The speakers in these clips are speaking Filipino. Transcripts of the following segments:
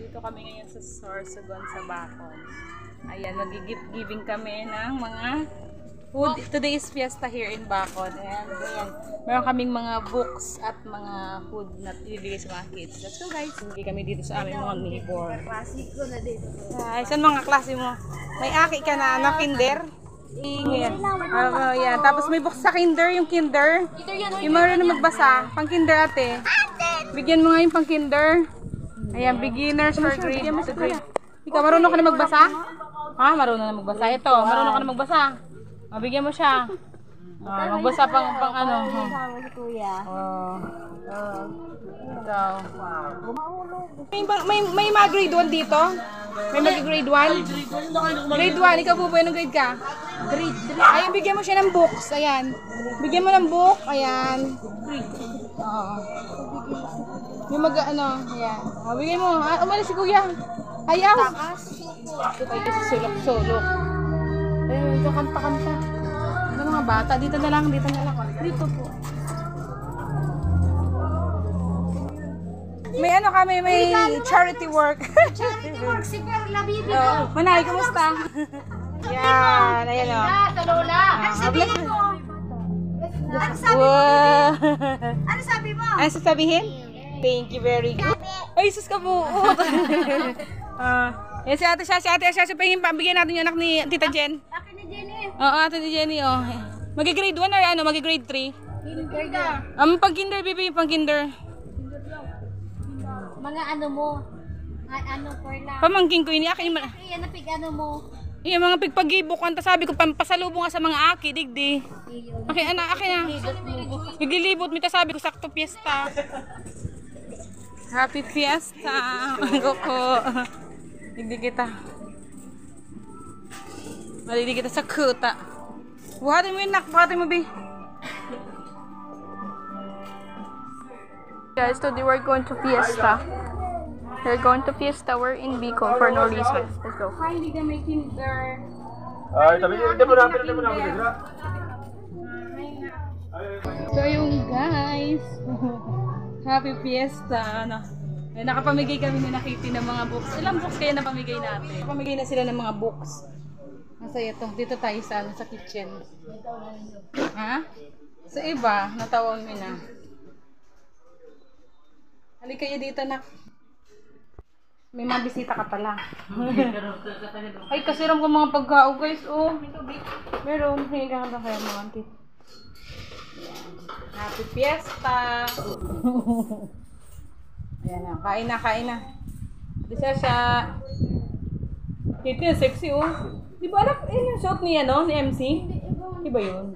Dito kami ngayon sa Sorsogon sa Bacol. Ayan, mag-gift giving kami ng mga food. Today is fiesta here in Bacol. Ayan, meron kaming mga books at mga food na ibibigay sa mga kids. Let's go guys. Hindi kami dito sa aming mga neighbor. Klasiko na dito. Ay, saan mga klase mo? May aki ka na kinder? Yan. Yan. Tapos may books sa kinder, yung kinder. Yung marunong na magbasa. Pang kinder ate. Bigyan mo nga yung pang kinder. Ayan, beginners for grade. Ikaw, marunong ka na magbasa? Ha? Marunong na magbasa. Ito, marunong ka na magbasa. Bigyan mo siya. Magbasa pang ano. Kuya. Ikaw. May mga grade 1 dito? May mag-grade 1? Grade 1, ikaw po, anong grade ka? Grade 3. Ayan, bigyan mo siya ng books. Ayan. Bigyan mo ng book. Ayan. Oo. Yung ano, ayan. Bigyan mo. Umalis si kuya. Ayaw. Ay, kasi sulok-sulok. Ayun, ito kanta-kanta. Ano mga bata? Dito na lang. Dito po. May ano kami, may charity work. Charity work si Perla Bibi ko. Manay, kumusta? Yan, ayan o. Sa Lola. Ano sabihin mo? Ano sabi mo? Ano sasabihin? Thank you, very good. Ay, sus ka po. Yan si ate siya, pambigyan natin yung anak ni Tita Jen. Akin ni Jenny. Oo, ate ni Jenny, oh. Magi-grade 1 or ano, magi-grade 3? Kinder. Pang-kinder, bibi, pang-kinder. Mga ano mo? Ano Perla? Pamangking ko yun, akin yung... Yan napig ano mo? Yung mga pigpag-ibok, sabi ko, pampasalubong nga sa mga aki, digdi. Akin na. Naglilibot, mita sabi ko, sakto fiesta. Happy fiesta. Ako ko. Hindi kita. Malili kita sa kuta. Buhatin mo yun, nak. Buhatin mo, bi. Guys, today we're going to fiesta. We're going to fiesta. We're in Bicol for no reason. Let's go. Hindi ka may kinder. Ay, tabi mo na. So yung guys, happy fiesta. Nakapamigay kami ni Nakiti ng mga books. Ilang books kaya napamigay natin? Napamigay na sila ng mga books. Masaya to. Dito tayo sa kitchen. Ha? Sa iba, natawag mo na. Halika kayo dito, nak. May mga bisita ka pala. Ay, kasiram ko mga pagkao, guys. Oh, meron. Higa ka kaya mga antit. Happy fiesta! Ayan na, kain na. Bisa siya. Dito yung sexy, oh. Di ba anak, yung shot ni MC? Di ba yun?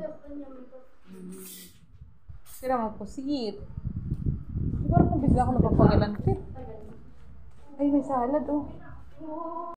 Sira mo po, sigit. Parang nabigla ako napapagalantit. Ay, may salad, oh.